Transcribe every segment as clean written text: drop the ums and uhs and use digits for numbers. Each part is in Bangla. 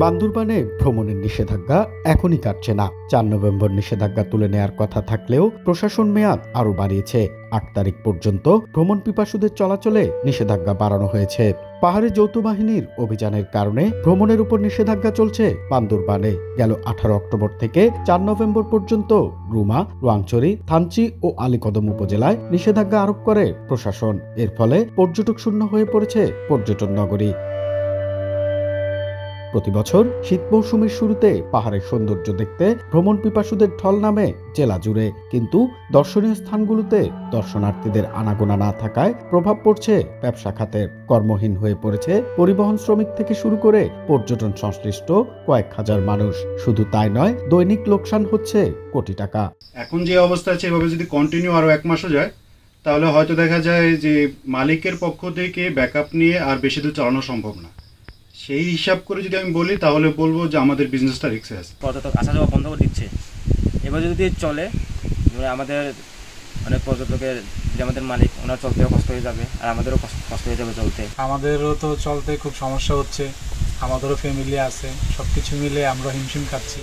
বান্দরবানে ভ্রমণের নিষেধাজ্ঞা এখনই কাটছে না। 4 নভেম্বর নিষেধাজ্ঞা তুলে নেয়ার কথা থাকলেও প্রশাসন মেয়াদ আরো বাড়িয়েছে। 8 তারিখ পর্যন্ত ভ্রমণ পিপাসুদের চলাচলে নিষেধাজ্ঞা বাড়ানো হয়েছে। পাহাড়ে যৌথ বাহিনীর অভিযানের কারণে ভ্রমণের উপর নিষেধাজ্ঞা চলছে বান্দরবানে। গেল 18 অক্টোবর থেকে 4 নভেম্বর পর্যন্ত রুমা, রোয়াংচরি, থানচি ও আলীকদম উপজেলায় নিষেধাজ্ঞা আরোপ করে প্রশাসন। এর ফলে পর্যটক শূন্য হয়ে পড়েছে পর্যটন নগরী। প্রতি বছর শীত মৌসুমের শুরুতে পাহাড়ের সৌন্দর্য দেখতে ভ্রমণ পিপাসুদের ঢল নামে জেলা জুড়ে, কিন্তু দর্শনীয় স্থানগুলোতে দর্শনার্থীদের আনাগোনা না থাকায় প্রভাব পড়ছে ব্যবসা খাতের। কর্মহীন হয়ে পড়েছে পরিবহন শ্রমিক থেকে শুরু করে পর্যটন সংশ্লিষ্ট কয়েক হাজার মানুষ। শুধু তাই নয়, দৈনিক লোকসান হচ্ছে কোটি টাকা। এখন যে অবস্থা আছে এভাবে যদি কন্টিনিউ আরো 1 মাসও যায় তাহলে হয়তো দেখা যায় যে মালিকের পক্ষ থেকে ব্যাকআপ নিয়ে আর বেশি দূর চালানো সম্ভব না। সেই হিসাব করে যদি আমি বলি তাহলে বলবো যে আমাদের বিজনেসটা রিস্কে আছে। পর্যটক আসা যাওয়া বন্ধ করে দিচ্ছে। এবার যদি চলে আমাদের অনেক পর্যটকের যে আমাদের মালিক ওনার চলতেও কষ্ট হয়ে যাবে, আর আমাদেরও কষ্ট হয়ে যাবে চলতে। আমাদেরও তো চলতে খুব সমস্যা হচ্ছে, আমাদেরও ফ্যামিলি আছে, সবকিছু মিলে আমরা হিমশিম খাচ্ছি।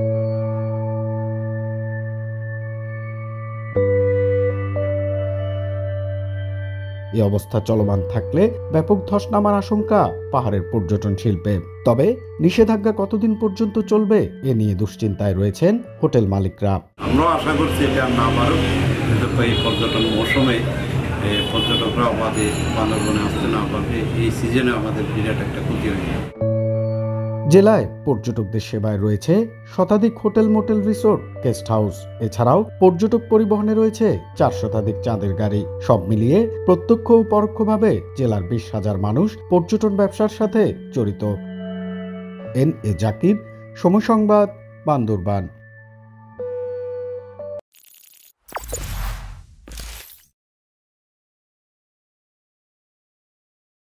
এই অবস্থা চলমান থাকলে ব্যাপক ধস নামার আশঙ্কা পাহাড়ের পর্যটন শিল্পে। তবে নিষেধাজ্ঞা কতদিন পর্যন্ত চলবে এ নিয়ে দুশ্চিন্তায় রয়েছেন হোটেল মালিকরা। আমরা আশা করছি এটা না পারুক, কিন্তু এই পর্যটন মৌসুমে পর্যটকরা আমাদের বান্দরবনে আসতে না পারবে, এই সিজনে আমাদের বিরাট একটা ক্ষতি হয়ে যাবে। জেলায় পর্যটকদের সেবায় রয়েছে শতাধিক hotel, motel, resort, guest house. এছাড়াও পর্যটক পরিবহনে রয়েছে 4 শতাধিক চাঁদের গাড়ি। সব মিলিয়ে প্রত্যক্ষ ও পরোক্ষভাবে জেলার 20,000 মানুষ পর্যটন ব্যবসার সাথে জড়িত। এন এ জাকির, সময় সংবাদ, বান্দরবান।